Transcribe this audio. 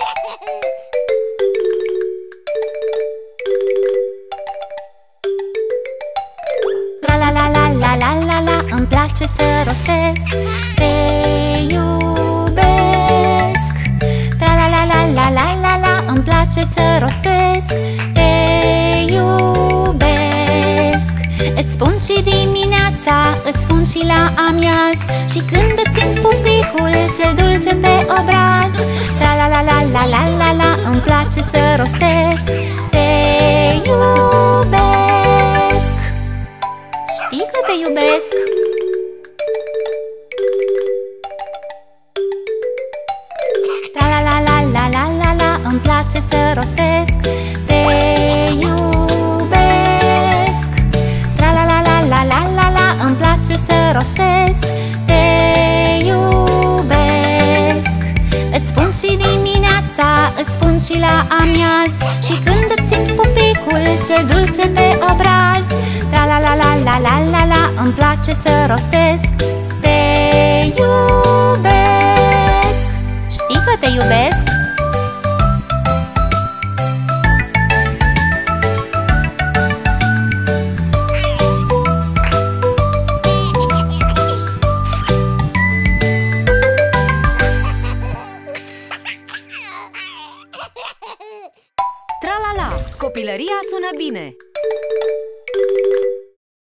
Tra-la-la-la-la-la-la-la, îmi place să rostesc. Te iubesc. Tra-la-la-la-la-la-la-la, îmi place să rostesc. Te iubesc. Îți spun și dimineața, îți spun și la amiaz, și când îți simt pupicul cel dulce pe obraz. Tra-la-la-la-la-la-la-la, îmi place să rostesc. Te iubesc. Știi că te iubesc? Tra-la-la-la-la-la-la-la, îmi place să rostesc. Te iubesc. Tra-la-la-la-la-la-la-la, îmi place să rostesc. Te iubesc. Îți spun și dimineața, îți spun și la amiaz, și când îți simt pupicul cel dulce pe obraz. Tra-la-la-la-la-la-la-la, îmi place să rostesc. Te iubesc. Știi că te iubesc? Tra-la-la! Copilăria sună bine!